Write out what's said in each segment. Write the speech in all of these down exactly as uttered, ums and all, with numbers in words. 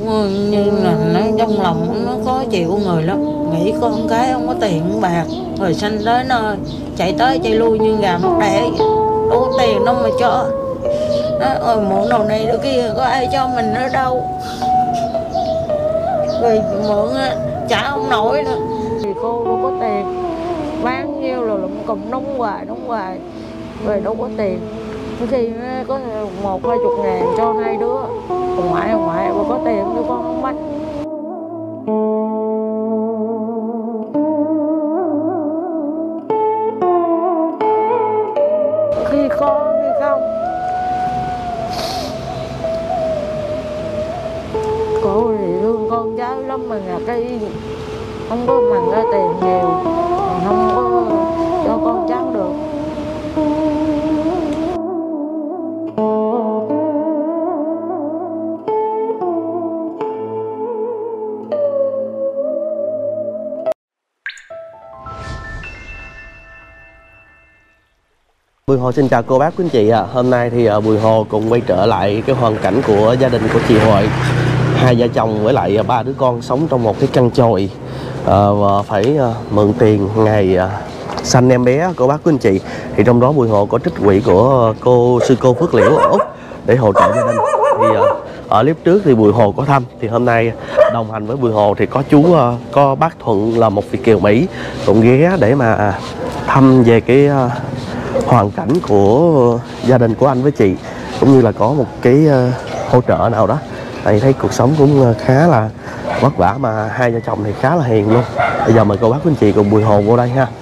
như là nó trong lòng nó khó chịu người lắm, nghĩ con cái không có tiền bạc rồi sanh tới nơi chạy tới chạy lui như gà mắc đẻ, đâu có tiền đâu mà cho. Nó ơi mượn đồ này đồ kia có ai cho mình nữa đâu, rồi mượn trả không nổi nữa thì cô đâu có tiền, bán nhiêu rồi lụm cùm nóng hoài nóng hoài rồi đâu có tiền. Khi có một hai chục ngàn cho hai đứa, còn ngoại ngoại mà có tiền thì con không bắt. Khi có khi không, cô thì thương con cháu lắm mà là cái không có bằng ra tiền nhiều, không có cho con cháu được. Bùi Hồ xin chào cô bác quý anh chị ạ. À. Hôm nay thì Bùi Hồ cùng quay trở lại cái hoàn cảnh của gia đình của chị Huệ. Hai vợ chồng với lại ba đứa con sống trong một cái căn chòi à, và phải à, mượn tiền ngày à, sanh em bé cô bác quý anh chị. Thì trong đó Bùi Hồ có trích quỹ của cô sư cô Phước Liễu ở Úc để hỗ trợ gia đình. Thì à, ở clip trước thì Bùi Hồ có thăm, thì hôm nay đồng hành với Bùi Hồ thì có chú à, có bác Thuận là một Việt kiều Mỹ cũng ghé để mà à, thăm về cái à, hoàn cảnh của gia đình của anh với chị, cũng như là có một cái uh, hỗ trợ nào đó. Tại thấy cuộc sống cũng khá là vất vả mà hai vợ chồng thì khá là hiền luôn. Bây giờ mời cô bác quý anh chị cùng Bùi Hồ vô đây ha.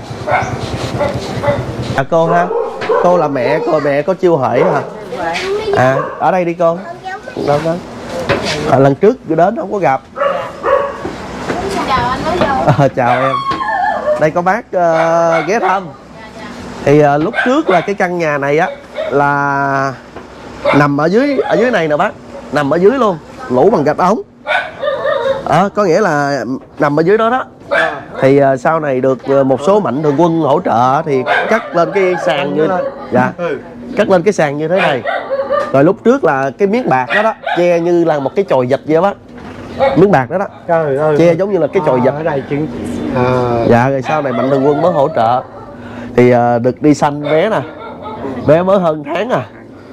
À cô ha, cô là mẹ cô, mẹ có Chiêu Huệ hả? À ở đây đi con. Đâu đó. À, lần trước cứ đến không có gặp. Chào anh mới vô. À, chào em. Đây có bác uh, ghé thăm. Thì uh, lúc trước là cái căn nhà này á là nằm ở dưới ở dưới này nè bác, nằm ở dưới luôn, ngủ bằng gạch ống. À, có nghĩa là nằm ở dưới đó đó. Thì uh, sau này được uh, một số mạnh thường quân hỗ trợ thì cắt lên cái sàn như dạ, cắt lên cái sàn như thế này. Rồi lúc trước là cái miếng bạc đó đó che như là một cái chòi vịt vậy đó bác. Miếng bạc đó đó. Trời ơi, che giống như là cái chòi vịt. Ở đây chứng à. Dạ rồi sau này mạnh thường quân mới hỗ trợ. Thì uh, được đi sanh bé nè, bé mới hơn tháng à.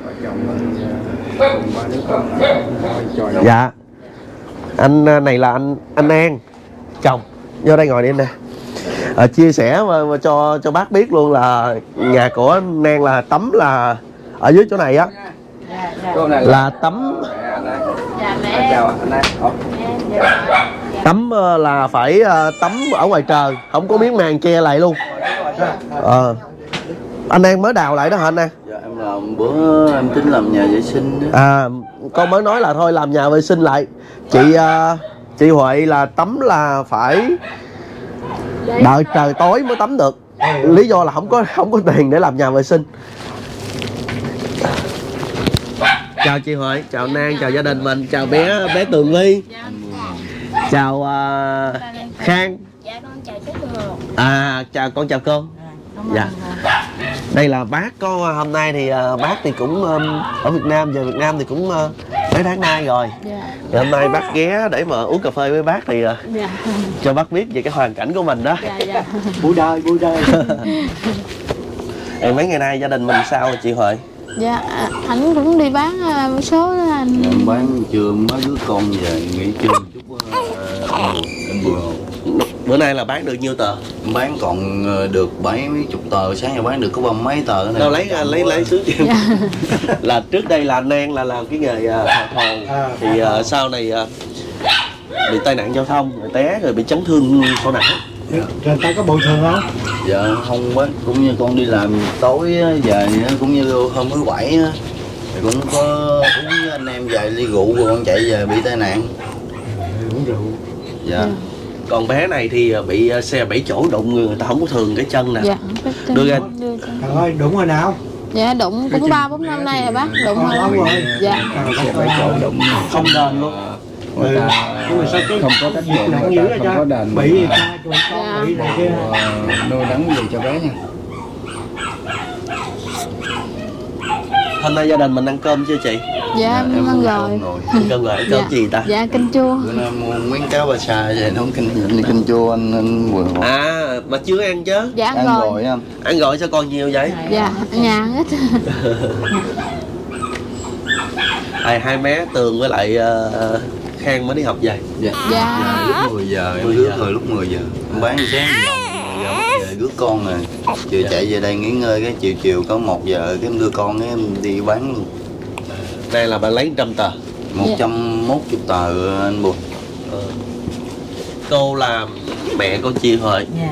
Dạ anh này là anh anh An chồng, vô đây ngồi đi anh nè. À, chia sẻ mà, mà cho cho bác biết luôn là nhà của anh An là tắm là ở dưới chỗ này á, là tắm tắm là phải tắm ở ngoài trời, không có miếng màn che lại luôn. Ờ. Anh An mới đào lại đó hả anh An? Dạ em làm bữa em tính làm nhà vệ sinh đó. À con mới nói là thôi làm nhà vệ sinh lại. Chị uh, chị Huệ là tắm là phải đợi trời tối mới tắm được. Lý do là không có không có tiền để làm nhà vệ sinh. Chào chị Huệ, chào anh An, chào gia đình mình, chào bé bé Tường Vi. Chào uh, Khang. Dạ con chào chú Hồ. À chào con chào cô. Dạ. Đây là bác có hôm nay thì uh, bác thì cũng um, ở Việt Nam, về Việt Nam thì cũng uh, mấy tháng nay rồi. Dạ. Thì hôm nay bác ghé để mà uống cà phê với bác thì uh, dạ. cho bác biết về cái hoàn cảnh của mình đó. Dạ, dạ. Vui đời, vui đời. Em mấy ngày nay gia đình mình sao rồi chị Huệ? Dạ, anh cũng đi bán một số đó anh. Em bán trưa mấy đứa con về nghỉ trưa chút uh, anh Bùi Hồ. Bữa nay là bán được nhiêu tờ? Bán còn được bảy mấy chục tờ, sáng giờ bán được có ba mấy tờ này. Đâu lấy lấy lấy xuống cho em. Là trước đây là anh An là làm cái nghề uh, hồ à, thì uh, sau này uh, bị tai nạn giao thông, rồi té rồi bị chấn thương sau não. Rồi người ta có bồi thường không? Dạ không bác, cũng như con đi làm tối về cũng như hôm thứ bảy thì cũng có uống với anh em vài ly rượu rồi con chạy về bị tai nạn. Uống rượu. Dạ. Yeah. Còn bé này thì bị xe bảy chỗ đụng người ta không có thường cái chân nè. Dạ, đưa ra. Trời ơi, đụng rồi nào? Dạ đụng cũng ba bốn năm nay rồi bác, đụng rồi. rồi. Dạ. Xe bảy chỗ đụng không đền luôn. Ừ. Nhưng mà sao cái không có trách nhiệm, nặng dữ vậy không có đền bị gì ta, tụi con dạ. bị này kia. Nuôi đắng gì cho bé nha. Hôm nay gia đình mình ăn cơm chưa chị? Dạ em ăn rồi. Ăn cơm rồi, ăn cơm gì ta? Dạ canh chua. Bữa nay mua miếng cá ba sa về nấu canh đi canh chua anh anh vừa hỏi. À mà chưa ăn chứ? Dạ ăn, Ăn rồi. rồi anh. Ăn rồi sao còn nhiều vậy? Dạ ở nhà ăn ít. Hai hai bé Tường với lại uh, Khang mới đi học về. Dạ. Dạ. Giờ lúc mười giờ em rước rồi lúc mười giờ. Em bán sáng mười giờ bắt về rước con rồi. Chiều chạy về đây nghỉ ngơi cái chiều chiều có một giờ cái em đưa con cái em đi bán luôn. Đây là bạn lấy trăm tờ. một trăm mốt mươi tờ anh Bùi. Ờ. Cô là mẹ cô Chị Huệ. Dạ.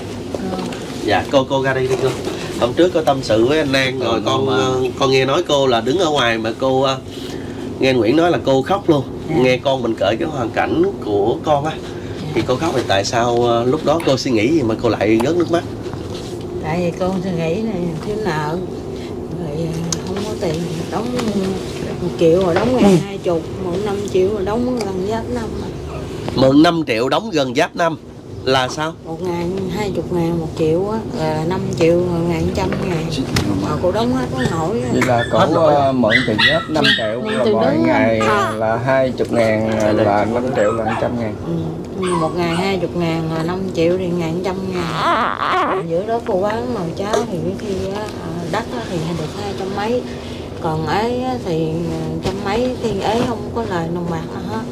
Dạ cô cô ra đây đi cô. Hôm trước có tâm sự với anh An rồi con uh, con nghe nói cô là đứng ở ngoài mà cô uh, nghe Nguyễn nói là cô khóc luôn. Dạ. Nghe con mình kể cái hoàn cảnh của con á thì cô khóc thì tại sao uh, lúc đó cô suy nghĩ gì mà cô lại rớt nước mắt? Tại vì con suy nghĩ này thiếu nợ rồi không có tiền đóng một triệu rồi đóng ngày hai chục, một năm triệu rồi đóng gần giáp năm. Mượn năm triệu đóng gần giáp năm là sao? Một ngàn hai chục ngàn một triệu á, là năm triệu ngàn trăm ngàn mà cô đóng hết nó nổi á. Vậy là cổ uh, mượn tiền giáp năm triệu rồi mỗi ngày là hai chục ngàn là năm triệu là trăm ngàn. Ừ. Một ngày hai chục ngàn là năm triệu thì ngàn trăm ngàn. Giữa đó cô bán nồi cháo thì cái khi á, đất á, thì được hai trăm mấy, còn ấy á, thì trăm mấy, khi ấy không có lời đồng bạc nào hết.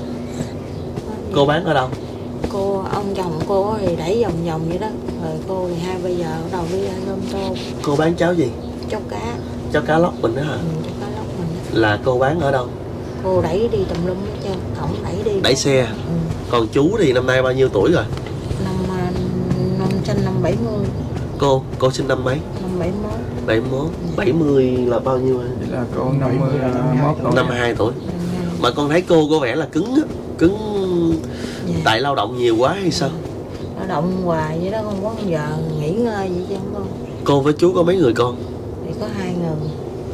Cô bán ở đâu? Cô ông chồng cô thì đẩy vòng vòng vậy đó, rồi cô thì hai bây giờ bắt đầu đi ăn cơm tôm. Cô bán cháo gì? Cháo cá. Cháo cá lóc mình đó hả? Ừ, cháo cá lóc mình đó. Là cô bán ở đâu? Cô đẩy đi tùm lum hết trơn, ổng đẩy đi. Đẩy xe. Ừ. Còn chú thì năm nay bao nhiêu tuổi rồi? Năm năm sinh năm bảy mươi. Cô, cô sinh năm mấy? Năm bảy mươi. bảy mươi. bảy mươi là bao nhiêu anh? Vậy là cô năm mươi mốt tuổi. năm mươi hai tuổi. Mà con thấy cô có vẻ là cứng á, cứng Dạ. tại lao động nhiều quá hay sao? Lao động hoài vậy đó, không có giờ nghỉ ngơi gì chứ không có. Cô với chú có mấy người con? Thì có hai người.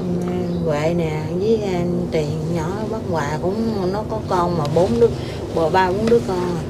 Huệ nè với Tiền nhỏ bắt Hòa cũng nó có con mà bốn đứa, bò ba bốn đứa con rồi.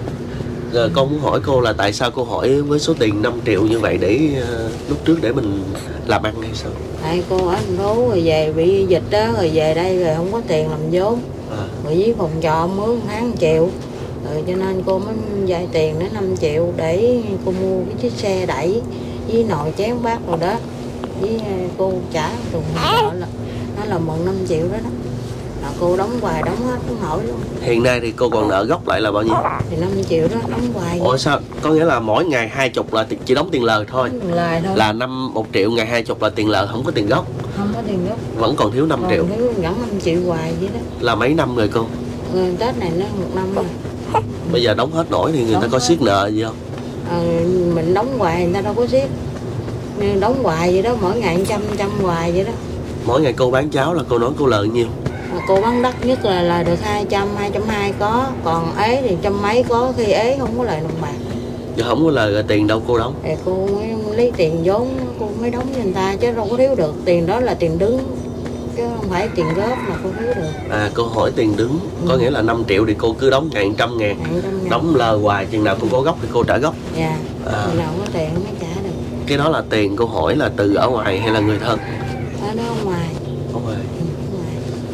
Rồi con muốn hỏi cô là tại sao cô hỏi với số tiền năm triệu như vậy để uh, lúc trước để mình làm ăn hay sao? Tại cô ở thành phố rồi về bị dịch đó, rồi về đây rồi không có tiền làm vốn. À. Rồi với phòng trọ mướn tháng một triệu. Rồi cho nên cô mới vay tiền đến năm triệu để cô mua cái chiếc xe đẩy với nồi chén bát rồi đó. Với cô trả tuần đó là nó là mượn năm triệu đó đó. Là cô đóng hoài đóng hết không nổi luôn. Hiện nay thì cô còn nợ gốc lại là bao nhiêu? Thì năm triệu đó đóng hoài. Ủa sao? Có nghĩa là mỗi ngày hai chục là chỉ đóng tiền lời thôi. Đóng lời thôi. Là năm một triệu ngày hai chục là tiền lời, không có tiền gốc. Không có tiền gốc. Vẫn còn thiếu năm triệu. Còn thiếu vẫn năm triệu hoài vậy đó. Là mấy năm rồi cô? Rồi, Tết này nó một năm rồi. Bây giờ đóng hết nổi thì người Đóng ta có hết. siết nợ gì không? Ờ, mình đóng hoài người ta đâu có siết. Nhưng đóng hoài vậy đó, mỗi ngày trăm trăm hoài vậy đó. Mỗi ngày cô bán cháo là cô nói cô lời nhiêu? Mà cô bán đắt nhất là là được hai trăm, hai trăm hai có, còn ế thì trăm mấy có, khi ế không có lời đồng bạc. Giờ không có lời rồi tiền đâu cô đóng? Thì cô mới lấy tiền vốn cô mới đóng cho người ta chứ đâu có thiếu được, tiền đó là tiền đứng chứ không phải tiền góp mà cô thiếu được. À cô hỏi tiền đứng, có Ừ. nghĩa là năm triệu thì cô cứ đóng ngàn trăm ngàn. Ngàn trăm ngàn. Đóng lời hoài, chừng nào cô có gốc thì cô trả gốc. Dạ, À. thì nào có tiền mới trả được. Cái đó là tiền cô hỏi là từ ở ngoài hay là người thân? Ở đó ở ngoài. Ở ngoài. Ừ, ở ngoài.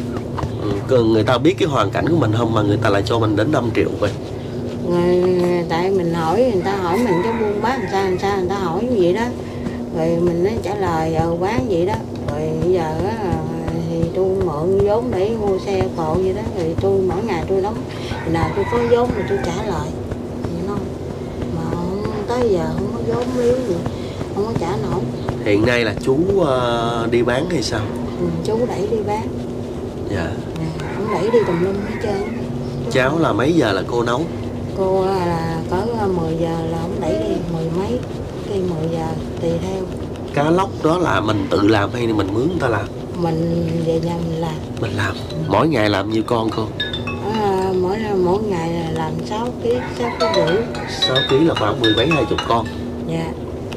Ừ. Còn người ta biết cái hoàn cảnh của mình không mà người ta lại cho mình đến năm triệu vậy? Rồi, tại mình hỏi người ta hỏi mình cái buôn bán làm sao làm sao người ta hỏi như vậy đó, rồi mình nói trả lời ờ bán vậy đó, rồi bây giờ á thì tôi mượn vốn để mua xe cộ vậy đó, rồi tôi mỗi ngày tôi đóng, nào tôi có vốn thì tôi trả lại vậy thôi, mà không, tới giờ không có vốn liếu gì không có trả nổi. Hiện nay là chú uh, đi bán hay sao? Ừ, chú đẩy đi bán. Dạ. Nè, ông đẩy đi tùm lum hết trơn. Cháo là mấy giờ là cô nấu? Cô là cỡ mười giờ là ông đẩy đi, mười mấy, khi mười giờ tùy theo. Cá lóc đó là mình tự làm hay là mình mướn người ta làm? Mình về nhà mình làm. Mình làm. Mỗi ngày làm nhiêu con cô? À, mỗi mỗi ngày là làm sáu ký, sáu ký rưỡi. sáu ký là khoảng mười mấy hai chục con. Dạ.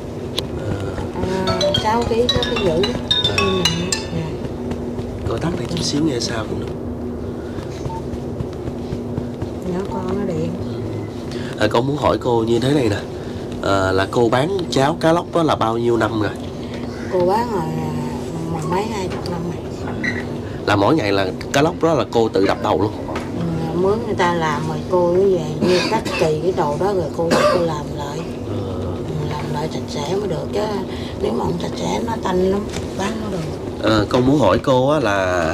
À, À, sáu ký, sáu ký rưỡi. Ừ, dạ. cô tắt đây chút xíu nghe sao cũng được. Nhỏ con nó điện. À, con muốn hỏi cô như thế này nè, à, là cô bán cháo cá lóc đó là bao nhiêu năm rồi? Cô bán rồi mười mấy hai chục năm rồi. Là mỗi ngày là cá lóc đó là cô tự đập đầu luôn? Ừ, mướn người ta làm rồi cô cứ về như cắt kỳ cái đầu đó rồi cô cô làm lại. Ừ, làm lại sạch sẽ mới được, chứ nếu mà không sạch sẽ nó tanh lắm, bán nó được. À, con muốn hỏi cô á là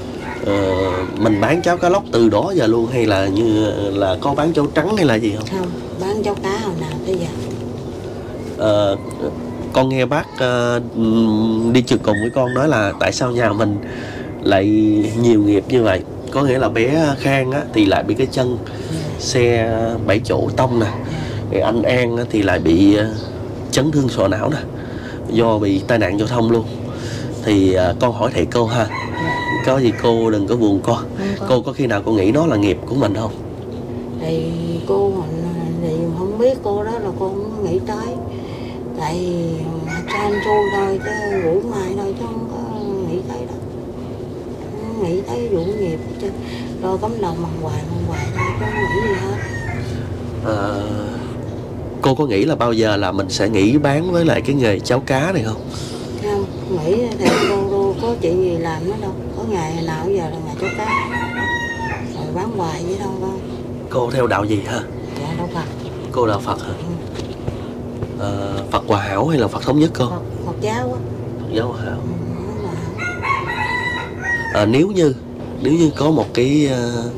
uh, mình bán cháo cá lóc từ đó giờ luôn hay là như là có bán cháo trắng hay là gì không? Không, bán cháo cá hồi nào tới giờ. Uh, con nghe bác uh, đi trực cùng với con nói là tại sao nhà mình lại nhiều nghiệp như vậy, có nghĩa là bé Khang á, thì lại bị cái chân xe bảy chỗ tông nè, thì anh An á, thì lại bị uh, chấn thương sọ não nè, do bị tai nạn giao thông luôn. Thì uh, con hỏi thầy cô ha, có gì cô đừng có buồn con. Có. Cô có khi nào cô nghĩ nó là nghiệp của mình không? Thì cô mình thì không biết, cô đó là cô không nghĩ tới, tại cho anh xui thôi chứ rủ mai thôi chứ không có nghĩ tới đâu, không nghĩ tới vụ nghiệp chứ rồi cắm đầu bằng hoài bằng hoài thôi chứ không nghĩ gì hết. À, cô có nghĩ là bao giờ là mình sẽ nghỉ bán với lại cái nghề cháo cá này không? Không nghĩ thì cô, cô có chuyện gì làm nó đâu, có ngày nào giờ là ngày cháo cá rồi bán hoài vậy đâu con. Cô theo đạo gì hả? Dạ đâu Phật. Cô đạo Phật hả? Ừ. À, Phật Hòa Hảo hay là Phật Thống Nhất cô? Phật, Phật giáo á. Phật giáo Hòa Hảo. Ừ, À, nếu như nếu như có một cái uh,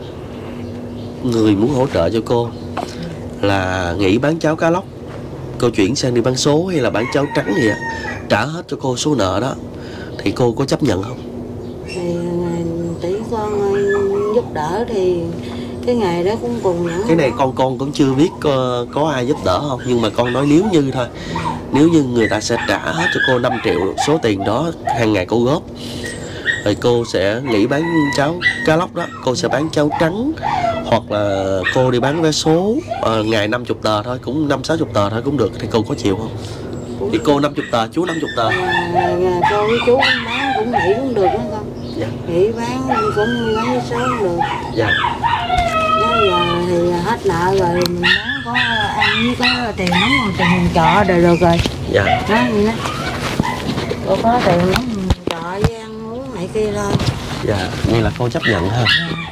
người muốn hỗ trợ cho cô là nghỉ bán cháo cá lóc, cô chuyển sang đi bán số hay là bán cháo trắng gì á, trả hết cho cô số nợ đó, thì cô có chấp nhận không? thì tỷ con giúp đỡ thì cái ngày đó cũng cùng nhận. Cái này con con cũng chưa biết có, có ai giúp đỡ không, nhưng mà con nói nếu như thôi, nếu như người ta sẽ trả hết cho cô năm triệu số tiền đó hàng ngày cô góp, rồi cô sẽ nghỉ bán cháo cá lóc đó, cô sẽ bán cháo trắng, hoặc là cô đi bán vé số uh, ngày năm mươi tờ thôi, cũng năm sáu chục tờ thôi cũng được, thì cô có chịu không? Thì cô năm mươi tờ, chú năm mươi tờ. À, cô với chú bán cũng nghỉ cũng được đó con. Dạ. Nghỉ bán cũng bán vé số cũng được. Dạ. Đó giờ thì hết nợ rồi mình bán có ăn với có tiền nóng rồi tiền mình trọ rồi được rồi. Dạ. Đó vậy đó. Cô có tiền nóng mình trọ với ăn uống này kia thôi. Dạ, như là cô chấp nhận ha.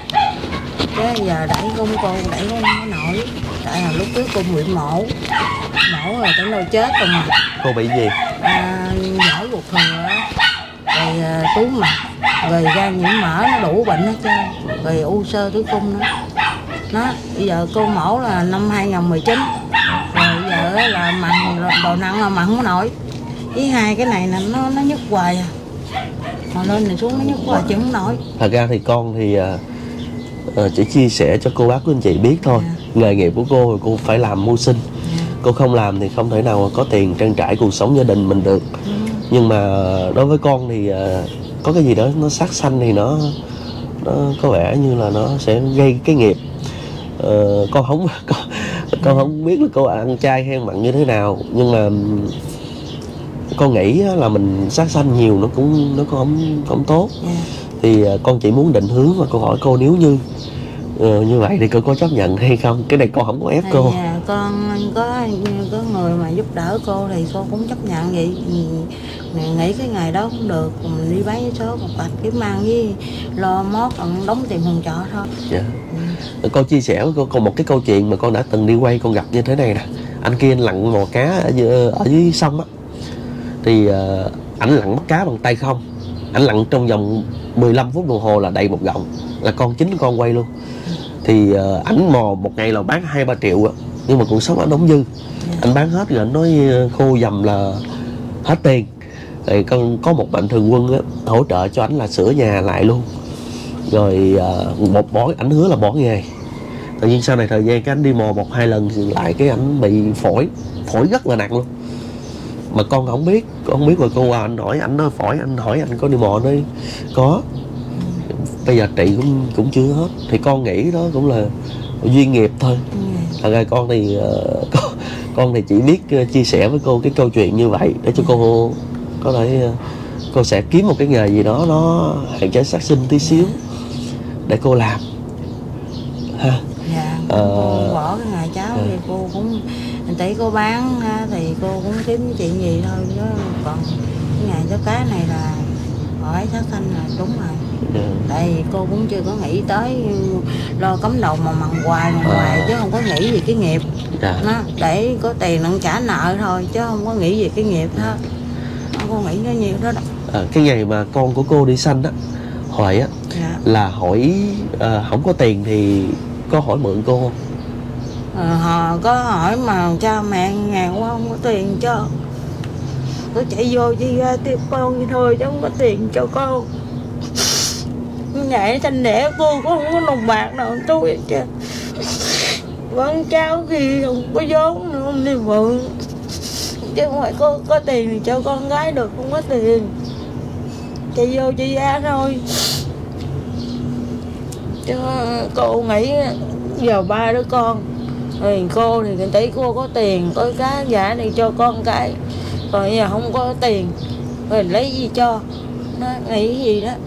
Chứ giờ đẩy công cô đẩy không có nổi, tại là lúc trước cô bị mổ mổ rồi tưởng đâu chết rồi mà. Cô bị gì? À, nhỡ ruột thừa á, rồi à, túi mật, rồi gan nhiễm mỡ, nó đủ bệnh hết trơn, rồi u xơ tử cung nữa. Nó bây giờ cô mổ là năm hai không một chín, rồi bây giờ là mặn đồ nặng là mặn không có nổi, với hai cái này là nó nó nhức hoài à, mà lên này xuống nó nhức hoài chứ không nổi. Thật ra thì con thì uh, uh, chỉ chia sẻ cho cô bác của anh chị biết thôi. Yeah. Nghề nghiệp của cô thì cô phải làm mưu sinh. Yeah. Cô không làm thì không thể nào có tiền trang trải cuộc sống gia đình mình được. Yeah. Nhưng mà đối với con thì uh, có cái gì đó nó sát sanh thì nó nó có vẻ như là nó sẽ gây cái nghiệp. Uh, con không con, con không biết là cô ăn chay hay mặn như thế nào, nhưng mà con nghĩ là mình sát sanh nhiều nó cũng nó cũng không không tốt. Yeah. Thì con chỉ muốn định hướng và cô hỏi cô nếu như uh, như vậy thì cô có chấp nhận hay không? Cái này con không có ép thì cô. Con có có người mà giúp đỡ cô thì cô cũng chấp nhận vậy. Mình nghĩ cái ngày đó cũng được, mình đi bán vé số một bạch kiếm ăn với lo mót còn đóng tiền phòng trọ thôi. Dạ. Ừ. Con chia sẻ với cô còn một cái câu chuyện mà con đã từng đi quay, con gặp như thế này nè. Anh kia anh lặn mò cá ở dưới, ở dưới sông á, thì uh, ảnh lặn bắt cá bằng tay không, ảnh lặn trong vòng mười lăm phút đồng hồ là đầy một gọng, là con chính con quay luôn. Thì uh, ảnh mò một ngày là bán hai ba triệu á, nhưng mà cuộc sống ảnh không dư. Yeah. Anh bán hết rồi anh nói khô dầm là hết tiền. Thì con có một mạnh thường quân á, hỗ trợ cho ảnh là sửa nhà lại luôn. Rồi uh, một bỏ ảnh hứa là bỏ nghề. Tự nhiên sau này thời gian cái ảnh đi mò một hai lần lại cái ảnh bị phổi, phổi rất là nặng luôn. Mà con không biết, con không biết rồi cô qua anh hỏi ảnh nói phổi, anh hỏi anh có đi mò đây có. Bây giờ trị cũng cũng chưa hết. Thì con nghĩ đó cũng là duyên nghiệp thôi. Thật ra con thì uh, con, con thì chỉ biết uh, chia sẻ với cô cái câu chuyện như vậy để cho cô có thể uh, cô sẽ kiếm một cái nghề gì đó nó hạn chế sát sinh tí xíu để cô làm ha. Dạ, uh, cô bỏ cái ngày cháu thì cô cũng Anh tỷ cô bán thì cô cũng kiếm chuyện gì thôi, chứ còn cái ngày cháu cá này là hỏi sát sanh là đúng rồi. Yeah. Tại vì cô cũng chưa có nghĩ tới lo cấm đầu mà mặn hoài mặn hoài à. Chứ không có nghĩ về cái nghiệp. Yeah. Nó để có tiền nó trả nợ thôi chứ không có nghĩ về cái nghiệp hết. Không có nghĩ nó nhiều đó, đó. À, cái ngày mà con của cô đi sanh á, hỏi á, yeah. là hỏi à, không có tiền thì có hỏi mượn cô không? À, họ có hỏi mà cha mẹ nghèo quá không có tiền cho, tôi chạy vô chi ra tiếp con vậy thôi chứ không có tiền cho con. Ngày sinh đẻ cô cũng không có đồng bạc nào tôi hết chứ. Con cháu khi không có vốn nữa không đi mượn, chứ không phải có, có tiền thì cho con gái được, không có tiền chạy vô chạy ra thôi. Chứ cô nghĩ giờ ba đứa con thì cô thì cái tỷ cô có tiền có cá giả thì cho con cái, rồi giờ không có tiền rồi lấy gì cho, nó nghĩ gì đó.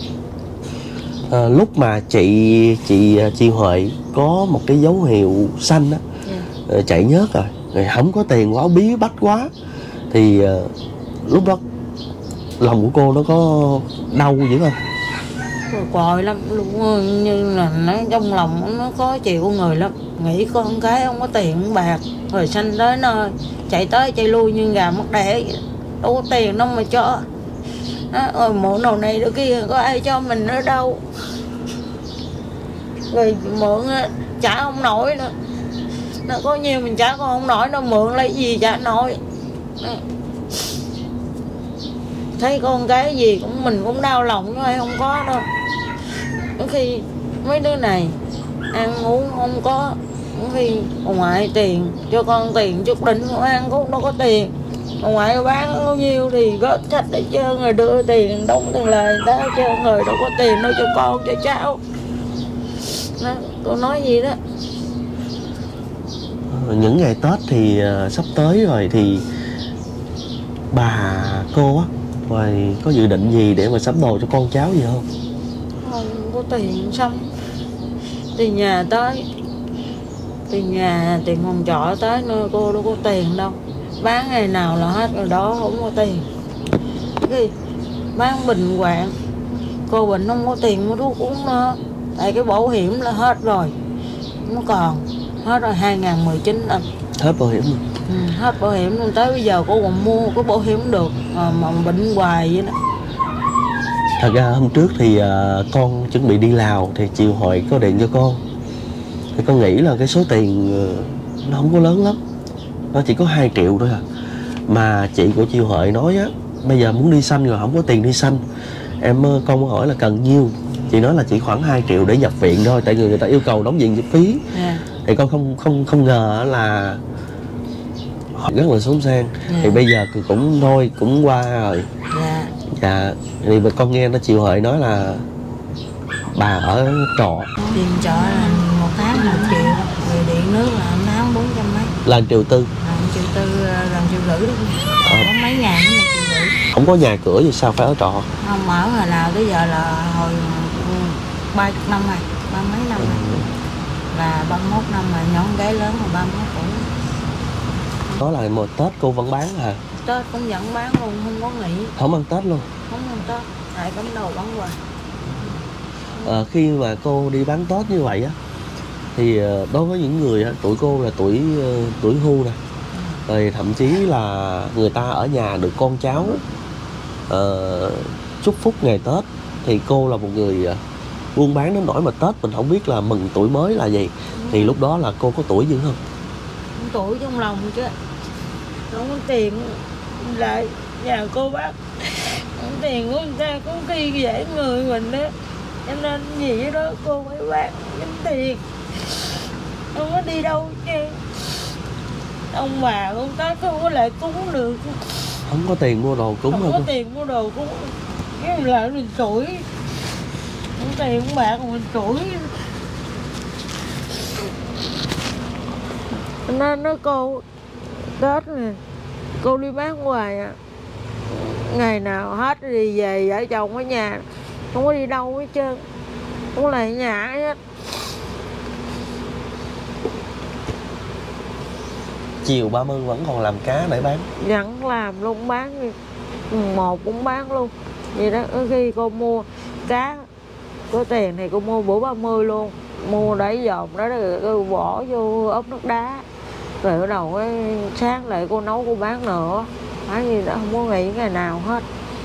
À, lúc mà chị chị chị Huệ có một cái dấu hiệu xanh á, yeah. chạy nhớt rồi, rồi không có tiền quá, bí bách quá thì uh, lúc đó lòng của cô nó có đau dữ không? Còi lắm luôn, như là nó trong lòng nó có chịu người lắm, nghĩ con cái không có tiền không bạc rồi sanh tới nơi chạy tới chạy lui như gà mất đẻ, đâu có tiền đâu mà cho. Đó, rồi mượn đầu này đôi kia có ai cho mình nữa đâu, rồi mượn trả không nổi nữa, nó có nhiều mình trả còn không nổi, nó mượn lấy gì trả nổi. Đó. Thấy con cái gì cũng mình cũng đau lòng chứ ai không có đâu. Có khi mấy đứa này ăn uống không có, có khi ông ngoại tiền cho con tiền chút đỉnh không ăn cũng đâu có tiền, ông ngoại bán bao nhiêu thì góp sách để chơi người đưa tiền đóng tiền lời người ta chơi người đâu có tiền đâu cho con cho cháu. Đó, cô nói gì đó. Những ngày Tết thì uh, sắp tới rồi thì bà cô á rồi có dự định gì để mà sắm đồ cho con cháu gì không? Không có tiền xong tiền nhà tới, tiền nhà tiền phòng trọ tới nơi cô đâu có tiền đâu, bán ngày nào là hết rồi đó, không có tiền. Cái bán bệnh hoạn, cô bệnh không có tiền mua thuốc uống nữa, tại cái bảo hiểm là hết rồi, nó còn hết rồi hai nghìn mười chín anh. Hết bảo hiểm luôn. Ừ, hết bảo hiểm luôn, tới bây giờ cô còn mua cái bảo hiểm được mà, mà bệnh hoài vậy đó. Thật ra hôm trước thì uh, con chuẩn bị đi Lào thì chị Huệ có điện cho con, thì con nghĩ là cái số tiền uh, nó không có lớn lắm, nó chỉ có hai triệu thôi à. Mà chị của chị Huệ nói á, bây giờ muốn đi sanh rồi không có tiền đi sanh, em uh, con có hỏi là cần nhiêu, chị nói là chỉ khoảng hai triệu để nhập viện thôi, tại người người ta yêu cầu đóng viện phí. Yeah. Thì con không không không ngờ là họ rất là sống sang. Yeah. Thì bây giờ cũng thôi cũng qua rồi. Yeah. Dạ, thì con nghe nó chị Huệ nói là bà ở trọ. Tiền trọ là một tháng một triệu, rồi điện nước là một tháng bốn trăm mấy. Là triệu tư. Là triệu tư, là triệu rưỡi đó. Ờ. Có mấy ngàn là triệu rưỡi. Không có nhà cửa gì sao phải ở trọ? Không, ở hồi nào tới giờ là hồi ba mươi năm rồi, ba mấy năm rồi. Ừ. Là ba mươi mốt năm rồi, nhỏ con gái lớn rồi ba mươi mốt tuổi. Đó là một Tết cô vẫn bán hả? Tết cũng vẫn bán luôn, không có nghỉ. Không ăn Tết luôn? Không ăn Tết, tại cắm đầu bán hoài. À, khi mà cô đi bán Tết như vậy á, thì đối với những người tuổi cô là tuổi tuổi hưu nè, ừ. rồi thậm chí là người ta ở nhà được con cháu uh, chúc phúc ngày Tết, thì cô là một người buôn bán đến nỗi mà Tết mình không biết là mừng tuổi mới là gì. Ừ. Thì lúc đó là cô có tuổi dữ không? Tuổi trong lòng chứ không có tiền lại nhà cô bác, không tiền của người ta có khi dễ người mình đó, cho nên gì đó cô phải bán kiếm tiền, không có đi đâu chứ. Ông bà ông ta không có lại cúng được, không có tiền mua đồ cúng, không có tiền mua đồ cúng, cái là mình tuổi không tiền của bạn của mình tuổi. Nên nó cô Tết này cô đi bán hoài à, ngày nào hết đi về vợ chồng ở nhà, không có đi đâu hết trơn, không lại nhà hết. chiều ba mươi vẫn còn làm cá để bán? Vẫn làm luôn, bán một cũng bán luôn vậy đó. Có khi cô mua cá có tiền thì cô mua bữa ba mươi luôn, mua để dòm đó rồi cô bỏ vô ốp nước đá, rồi bắt đầu cái sáng lại cô nấu cô bán nữa, bán gì đó không có nghỉ ngày nào hết.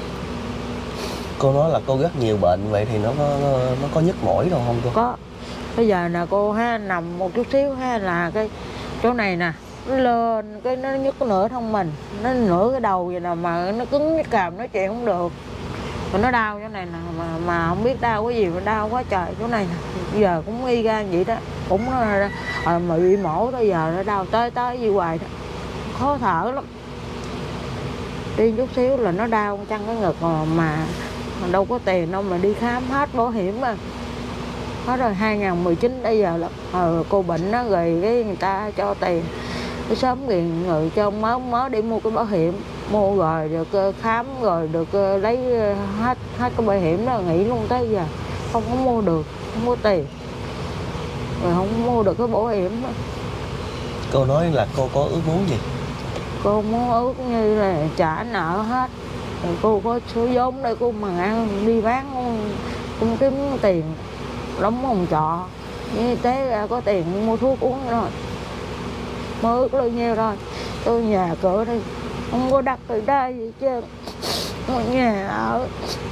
Cô nói là cô rất nhiều bệnh, vậy thì nó có nó có nhức mỏi đâu không cô? Có. Bây giờ nè cô ha, nằm một chút xíu ha là cái chỗ này nè nó lên cái nó nhức nửa thân mình, nó nửa cái đầu vậy nè, mà nó cứng cái càm nói chuyện không được, mà nó đau chỗ này nè, mà mà không biết đau cái gì mà đau quá trời chỗ này nè. Bây giờ cũng y gan vậy đó, cũng à, mà bị mổ tới giờ nó đau tới tới gì hoài đó, khó thở lắm. Đi chút xíu là nó đau chân cái ngực mà, mà mà đâu có tiền đâu mà đi khám hết bảo hiểm mà. Hết rồi hai nghìn mười chín bây giờ là ờ, cô bệnh đó, rồi cái người ta cho tiền cái sớm thì người cho mới mới đi mua cái bảo hiểm, mua rồi được khám rồi được lấy hết hết cái bảo hiểm đó, nghỉ luôn tới giờ không có mua được, không có tiền rồi không mua được cái bảo hiểm đó. Cô nói là cô có ước muốn gì? Cô muốn ước như là trả nợ hết rồi cô có số vốn đây cô mà ăn đi bán cũng kiếm tiền đóng phòng trọ như tế ra có tiền mua thuốc uống rồi, mơ ước bao nhiêu rồi. Tôi nhà cửa đây không có đặt ở đây gì chứ, nhà ở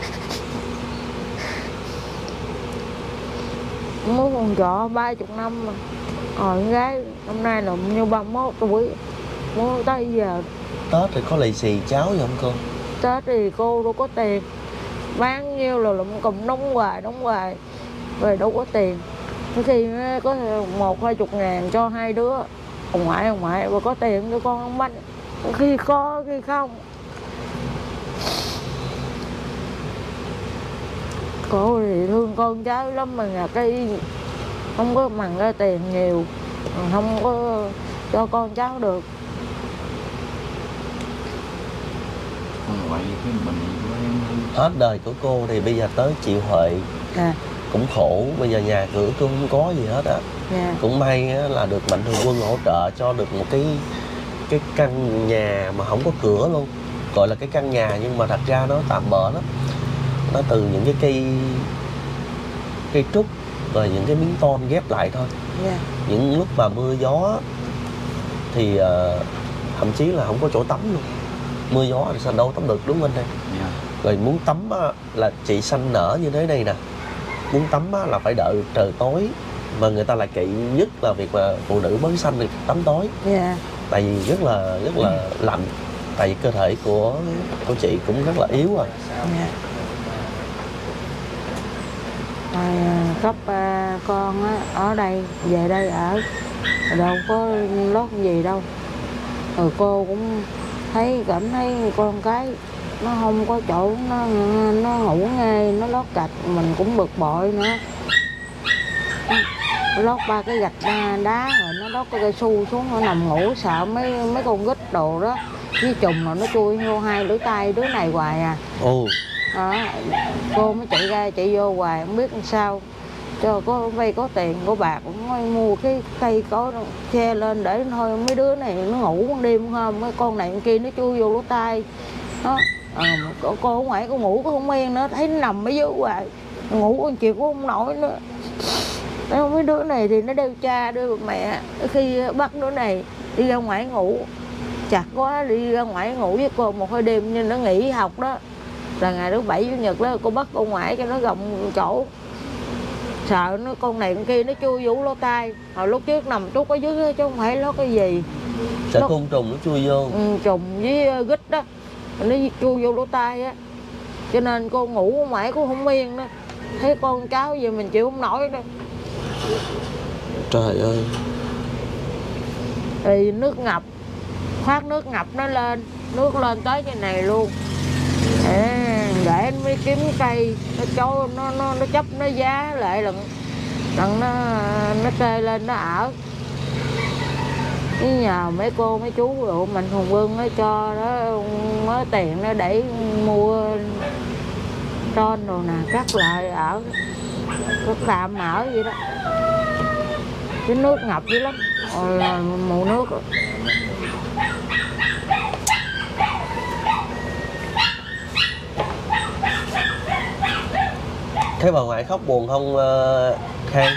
mua phòng trọ ba chục năm mà. Rồi gái năm nay là như ba mươi mốt tuổi mua tới giờ. Tết thì có lì xì cháu gì không cô? Tết thì cô đâu có tiền, bán nhiêu là lụm cùm đóng hoài đóng hoài rồi đâu có tiền. Khi có một hai chục ngàn cho hai đứa ông ngoại ông ngoại và có tiền cho con ông bánh, khi có khi không. Cô thì thương con cháu lắm mà nhà cái không có bằng ra tiền nhiều, không có cho con cháu được. Vậy cái bệnh của em Hết đời của cô thì bây giờ tới chị Huệ À, cũng khổ, bây giờ nhà cửa tôi không có gì hết á. dạ. Cũng may á, là được Mạnh Thường Quân hỗ trợ cho được một cái cái căn nhà mà không có cửa luôn, gọi là cái căn nhà nhưng mà thật ra nó tạm bợ lắm, nó từ những cái cây cây trúc rồi những cái miếng tôn ghép lại thôi. Dạ. Những lúc mà mưa gió thì uh, thậm chí là không có chỗ tắm luôn, mưa gió thì sao đâu tắm được, đúng không anh em? yeah. Rồi muốn tắm á, là chị xanh nở như thế này nè, muốn tắm á, là phải đợi trời tối, mà người ta lại kỵ nhất là việc mà phụ nữ mới xanh thì tắm tối. Dạ. Tại vì rất là rất là lạnh, tại vì cơ thể của của chị cũng rất là yếu rồi. Dạ. Rồi cấp uh, con á, ở đây về đây ở đâu có lót gì đâu, rồi cô cũng thấy cảm thấy con cái nó không có chỗ nó nó ngủ ngay, nó lót gạch mình cũng bực bội nữa. Nó lót ba cái gạch đá, đá rồi nó lót cái cây su xuống, nó nằm ngủ sợ mấy mấy con gít đồ đó với trùng rồi nó chui vô hai lưỡi tay đứa này hoài à. Ồ. Đó, cô mới chạy ra chạy vô hoài không biết làm sao, cho có vay có tiền của bà cũng mua cái cây có che lên để thôi mấy đứa này nó ngủ một đêm hôm mấy con này con kia nó chui vô lỗ tai đó. À, cô, cô ở ngoài cô ngủ cô không yên nữa, thấy nó nằm ở dưới hoài ngủ con chiều cũng không nổi nữa. Đó, mấy đứa này thì nó đeo cha đeo mẹ, khi bắt đứa này đi ra ngoài ngủ chặt quá, đi ra ngoài ngủ với cô một hai đêm nhưng nó nghỉ học đó là ngày thứ bảy chủ nhật đó cô bắt cô ngoại cho nó gồng chỗ, sợ nó con này con kia nó chui vô lỗ tai. Hồi lúc trước nằm trút ở dưới chứ không phải lót cái gì, Sợ côn trùng nó chui vô. Ừ, trùng với gít đó nó chui vô lỗ tai á, cho nên cô ngủ mãi cô không yên đó, thấy con cháu gì mình chịu không nổi đâu. Trời ơi. Thì nước ngập, thoát nước ngập nó lên, nước lên tới cái này luôn. À, để mới kiếm cây nó cho nó nó nó chấp nó giá lại lần lần nó nó tê lên nó ở. Với nhờ mấy cô mấy chú rồi Mạnh Thường Quân nó cho đó mới tiền nó để mua tôn đồ nè, cắt lại ở cắt tạm ở vậy đó. Cái nước ngập dữ lắm, rồi là mùa nước rồi. Thế bà ngoại khóc buồn không uh, Khang?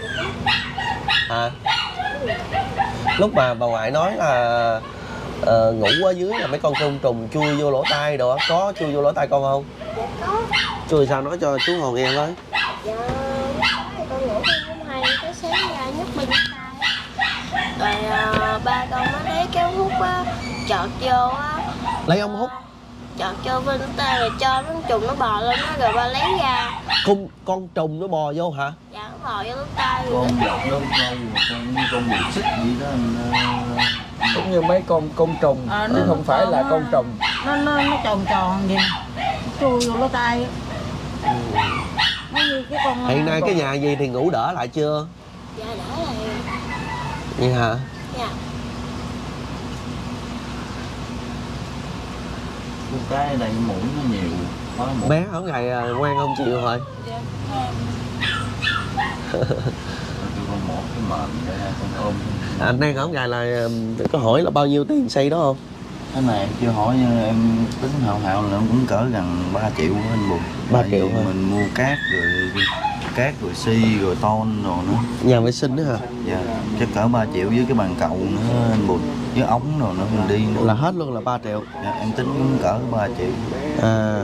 À, lúc mà bà ngoại nói là uh, ngủ ở dưới là mấy con côn trùng chui vô lỗ tai đồ, có chui vô lỗ tai con không? Dạ có. Chui sao nói cho chú Hồn nghe với. Dạ con ngủ không hay, cái sáng ra nhấc bên tay. Rồi uh, ba con mới lấy cái ống hút á, chọt vô á. Lấy ống hút? Chọt vô bên tay rồi cho con trùng nó bò lên đó, rồi ba lấy ra. Con con trùng nó bò vô hả? Dạ nó bò vô lỗ tai rồi. Con giọt nó con con con bị xích gì đó anh. Cũng như mấy con côn trùng À, chứ nó- không phải là nó- con trùng. Nó nó nó tròn tròn vậy, chui vô lỗ tai á. Nó như cái con. Hiện nay cái nhà gì thì ngủ đỡ lại chưa? Dạ đỡ lại. Vậy hả? Dạ. Con cái ở đây mũi nó nhiều quá mũi. Bé ở ngày à, ngoan không chịu rồi. Kêu con một cái mền để con ôm. Anh đang ở ngày là um, có hỏi là bao nhiêu tiền xây đó không? Cái này em chưa hỏi nhưng em tính hào hào là cũng cỡ gần ba triệu của anh Bùi. ba Tại triệu vì hả? mình mua cát rồi cát rồi xi rồi ton rồi nữa. Nhà vệ sinh đó hả? Dạ, chắc cỡ ba triệu với cái bàn cầu nữa anh Bùi. Với ống rồi nữa mình đi nữa. Là hết luôn là ba triệu. Dạ, em tính cũng cỡ ba triệu. À.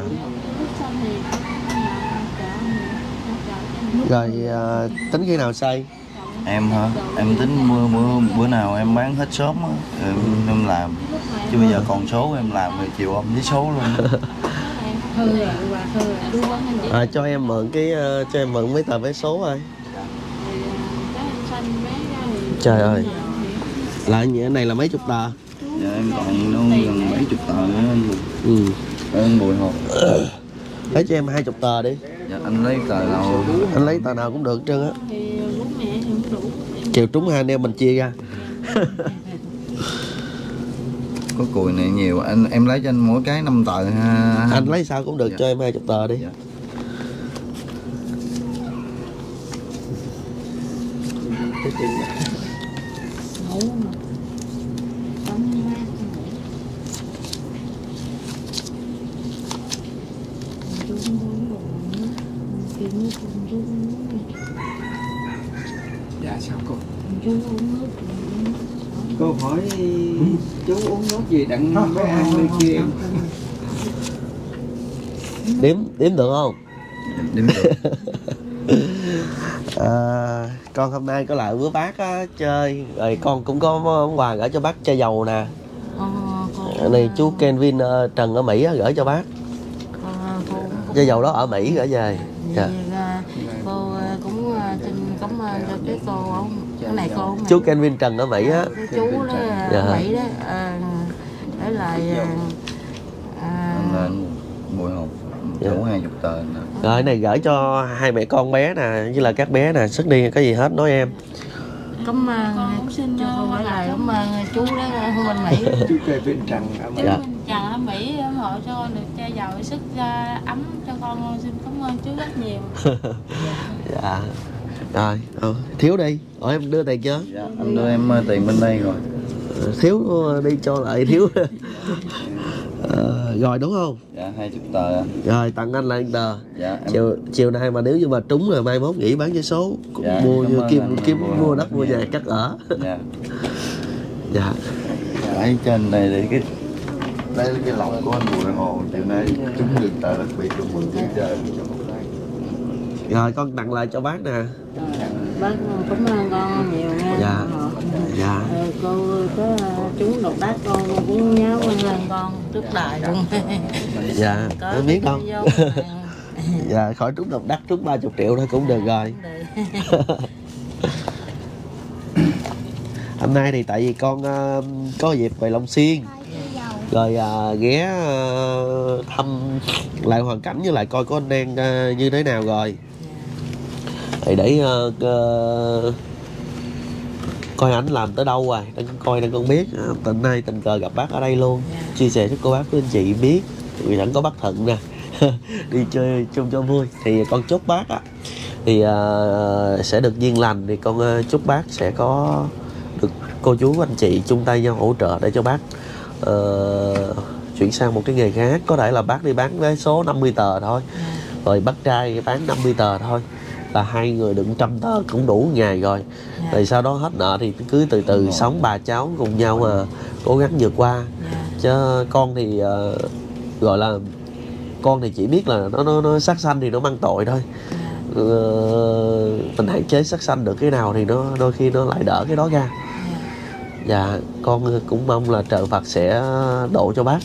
Rồi à, tính khi nào xây? Em hả? Em tính bữa, bữa, bữa nào em bán hết sớm á, em, em làm. Chứ bây giờ còn số em làm thì chiều ông với số luôn. À, cho em mượn cái uh, cho em mượn mấy tờ vé số thôi. Trời ơi. Là như thế này là mấy chục tờ. Dạ em còn nó gần mấy chục tờ nữa anh Bùi. Ừ. Anh Bùi hộp. Lấy cho em hai chục tờ đi. Dạ anh lấy tờ nào? Anh lấy tờ nào cũng được hết trơn á. Chiều trúng hai anh em mình chia ra. Có cùi này nhiều, anh em lấy cho anh mỗi cái năm tờ ha. Anh lấy sao cũng được. Dạ. Cho em hai chục tờ đi. Dạ. Dạ sao cô? Cô hỏi chú uống nước gì đặng mới ăn đi kia em. Đếm đếm được không? Đếm được. À, con hôm nay có lại với bác á, chơi rồi con cũng có món quà gửi cho bác chai dầu nè. Cái này chú Kenvin uh, Trần ở Mỹ á, gửi cho bác. Chai dầu đó ở Mỹ gửi về. Dạ. Cô cũng xin cảm ơn cho cái cô không, cái này cô không. Chú Kenvin Trần ở Mỹ á. Cái chú đó Dạ. ở Mỹ đó, à, để lại à, Anh lên Bùi hộp. Đủ hai chục tờ nè. Rồi cái này gửi cho hai mẹ con bé nè, với là các bé nè, sức đi cái gì hết nói em. cảm ơn Con xin cho không phải là cảm cảm ơn chú đó ở bên Mỹ. Chú kê bên Trần ở Mỹ. Dạ. Chàng ở Mỹ ủng hộ cho con được chai dầu sức ra ấm cho con, xin cảm ơn chú rất nhiều. Dạ. Rồi, ừ, thiếu đi. Ủa em đưa tiền chưa? Dạ, anh đưa em uh, tiền bên đây rồi. Thiếu đi cho lại thiếu. Ờ, rồi đúng không? Dạ hai chục tờ. Rồi tặng anh lại tờ. Dạ em. Chiều chiều nay mà nếu như mà trúng rồi mai mốt nghỉ bán vé số, Dạ, mua cảm như ơn kim anh. kim Mua mua đất đất mua nhà. nhà cắt ở. Dạ. Dạ. Đấy trên này thì cái đây là cái lòng của anh Bùi Hồ chiều nay chúng được tờ đặc biệt chúc mừng chương trời. Rồi con tặng lại cho bác nè. Bác cảm ơn con nhiều nha. Dạ. Dạ. Ờ, cô có chú độc đắc con cũng nhớ ơn con trước đời luôn. Dạ. Có Em biết cái không? dấu mà Dạ khỏi trúng độc đắc trúng ba mươi triệu thôi cũng được rồi. cũng được. Hôm nay thì tại vì con uh, có dịp về Long Xuyên rồi uh, ghé uh, thăm lại hoàn cảnh với lại coi có anh đang uh, như thế nào rồi thì để uh, uh, coi ảnh làm tới đâu rồi đang coi đang con biết. Uh, tình nay tình cờ gặp bác ở đây luôn, chia sẻ cho cô bác với anh chị biết vì vẫn có bác Thuận nè. Đi chơi chung cho vui thì con chúc bác á thì uh, sẽ được duyên lành, thì con uh, chúc bác sẽ có được cô chú anh chị chung tay nhau hỗ trợ để cho bác uh, chuyển sang một cái nghề khác. Có thể là bác đi bán vé số năm mươi tờ thôi Rồi bác trai bán năm mươi tờ thôi, là hai người đựng trăm tờ cũng đủ ngày rồi. Dạ. Rồi sau đó hết nợ thì cứ từ từ sống bà cháu cùng nhau mà cố gắng vượt qua. Dạ. Chứ con thì uh, gọi là con thì chỉ biết là nó nó, nó sát sanh thì nó mang tội thôi. Dạ. uh, Mình hạn chế sát sanh được cái nào thì nó đôi khi nó lại đỡ cái đó ra. Dạ, con cũng mong là trời Phật sẽ độ cho bác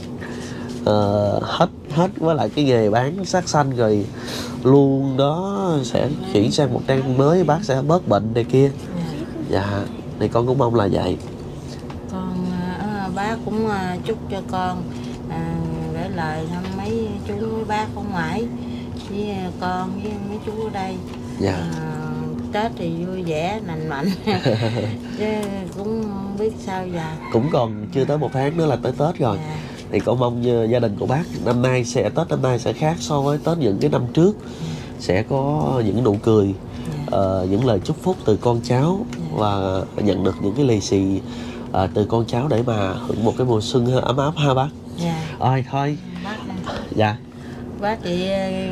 uh, hết hết với lại cái nghề bán sát sanh, rồi luôn đó sẽ chuyển sang một trang mới, bác sẽ bớt bệnh này kia. Dạ, thì con cũng mong là vậy. Con uh, bác cũng uh, chúc cho con uh, để lời thăm mấy chú với bác ở ngoài với con với mấy chú ở đây. Dạ. Uh, Tết thì vui vẻ lành mạnh chứ cũng không biết sao giờ. Cũng còn chưa tới một tháng nữa là tới Tết rồi. Dạ. Thì con mong uh, gia đình của bác năm nay sẽ Tết năm nay sẽ khác so với Tết những cái năm trước. Sẽ có những nụ cười, uh, những lời chúc phúc từ con cháu, và nhận được những cái lì xì uh, từ con cháu để mà hưởng một cái mùa xuân ấm áp ha bác. Dạ. Rồi thôi. Bác này. Dạ. Bác chị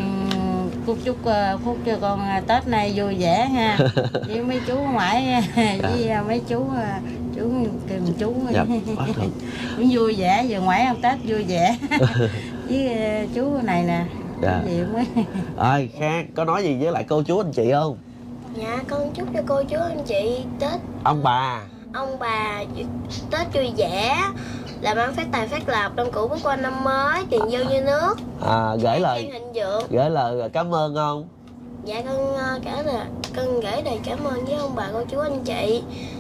chúc chúc phúc cho con Tết này vui vẻ ha. Với mấy chú ngoại với dạ. mấy chú chú kêu chú dạ, bác được. cũng vui vẻ, vừa ngoại ăn Tết vui vẻ với chú này nè. Dạ. Rồi Khang có nói gì với lại cô chú anh chị không? Dạ con chúc cho cô chú anh chị Tết, ông bà ông bà Tết vui vẻ, làm ăn phát tài phát lộc, năm cũ bước qua năm mới, tiền dâu như nước. À, gửi lời Hạnh vượng. gửi lời cảm ơn không? Dạ con cả là con gửi lời cảm ơn với ông bà cô chú anh chị.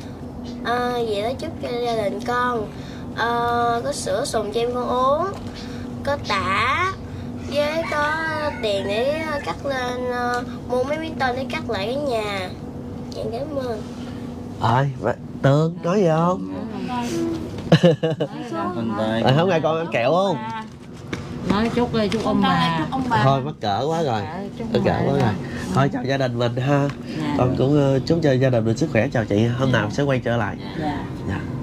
À, vậy đó chúc cho gia đình con à, có sữa sùng cho em con uống, có tả với có tiền để cắt lên uh, mua mấy miếng tên để cắt lại cái nhà. Dạ cảm ơn. Rồi, Tường nói gì không? Rồi hôm nay con ăn kẹo không? Nói chúc đi, chúc ông bà. ông bà. Thôi mắc cỡ quá rồi. Chúc Mắc cỡ quá rồi. Thôi chào gia đình mình ha. Con cũng uh, chúc cho gia đình mình sức khỏe. Chào chị, hôm nào sẽ quay trở lại. Dạ. Dạ.